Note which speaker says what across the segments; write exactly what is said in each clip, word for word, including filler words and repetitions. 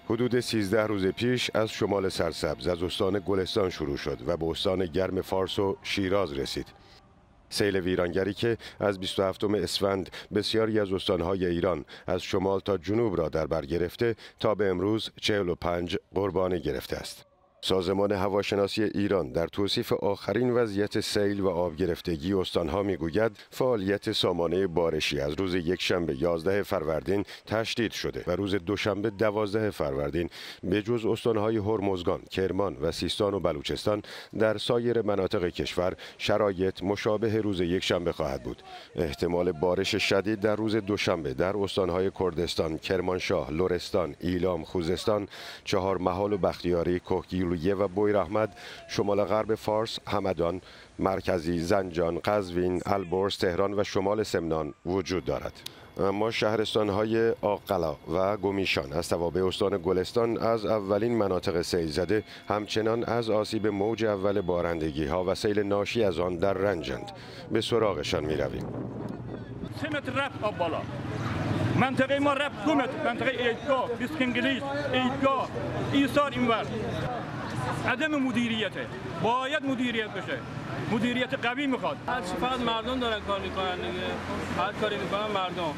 Speaker 1: حدود سیزده روز پیش از شمال سرسبز از استان گلستان شروع شد و به استان گرم فارس و شیراز رسید. سیل ویرانگری که از بیست و هفتم اسفند بسیاری از استانهای ایران از شمال تا جنوب را در بر گرفته تا به امروز چهل و پنج قربانی گرفته است. سازمان هواشناسی ایران در توصیف آخرین وضعیت سیل و آب گرفتگی استانها میگوید فعالیت سامانه بارشی از روز یکشنبه یازده فروردین تشدید شده و روز دوشنبه دوازده فروردین به جز استانهای هرمزگان، کرمان و سیستان و بلوچستان در سایر مناطق کشور شرایط مشابه روز یکشنبه خواهد بود. احتمال بارش شدید در روز دوشنبه در استانهای کردستان، کرمانشاه، لرستان، ایلام، خوزستان، چهارمحال و بختیاری، کهگیلویه و بویراحمد، شمال غرب فارس، همدان، مرکزی، زنجان، قزوین، البرز، تهران و شمال سمنان وجود دارد. اما شهرستان‌های آقلا و گمیشان از توابع استان گلستان از اولین مناطق سیل زده همچنان از آسیب موج اول بارندگی‌ها و سیل ناشی از آن در رنجند. به سراغشان می‌رویم.
Speaker 2: سه متر رفت آب بالا. منطقه ما رفت دو متر، منطقه ایدگاه، بیسکنگلیس، ایدگاه، ایسار اینور. عدم مدیریته. باید مدیریت بشه. مدیریت قوی میخواد.
Speaker 3: هر چی فقط مردم دارن کار میکنن دیگه. هر کاری میکنن مردم.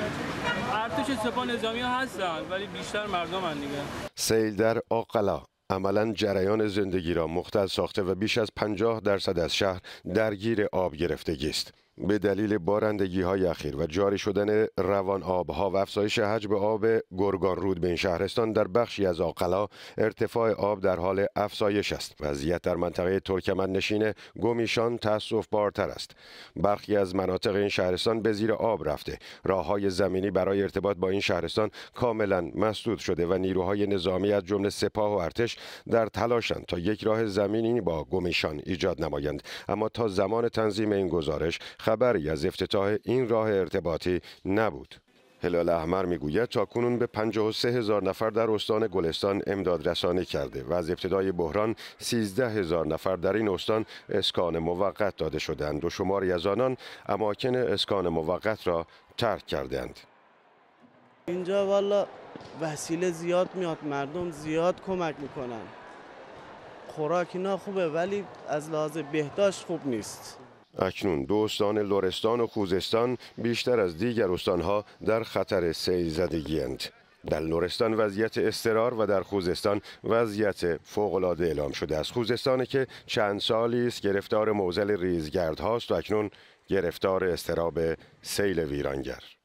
Speaker 3: ارتش سپاه نظامی ها هستن ولی بیشتر مردم هستن دیگه.
Speaker 1: سیل در آقلا عملاً جریان زندگی را مختل ساخته و بیش از پنجاه درصد از شهر درگیر آب گرفتگی است. به دلیل بارندگی های اخیر و جاری شدن روان آبها و افزایش حجم آب گرگان رود به این شهرستان در بخشی از آقلا ارتفاع آب در حال افزایش است. وضعیت در منطقه ترکمن نشین گمیشان تأسف بارتر است. برخی از مناطق این شهرستان به زیر آب رفته. راههای زمینی برای ارتباط با این شهرستان کاملا مسدود شده و نیروهای نظامی از جمله سپاه و ارتش در تلاشند تا یک راه زمینی با گمیشان ایجاد نمایند. اما تا زمان تنظیم این گزارش خبری از افتتاح این راه ارتباطی نبود. هلال احمر میگوید تاکنون به پنجاه و سه هزار نفر در استان گلستان امداد رسانی کرده و از ابتدای بحران سیزده هزار نفر در این استان اسکان موقت داده شدند و شماری از آنان اماکن اسکان موقت را ترک کردند.
Speaker 4: اینجا والا وسیله زیاد میاد، مردم زیاد کمک میکنن. خوراک اینا خوبه ولی از لحاظ بهداشت خوب نیست.
Speaker 1: اکنون دو استان لرستان و خوزستان بیشتر از دیگر استانها در خطر سیل زدگی‌اند. در لرستان وضعیت اضطرار و در خوزستان وضعیت فوق‌العاده اعلام شده است. خوزستان که چند سالی است گرفتار معضل ریزگردهاست و اکنون گرفتار اضطراب سیل ویرانگر.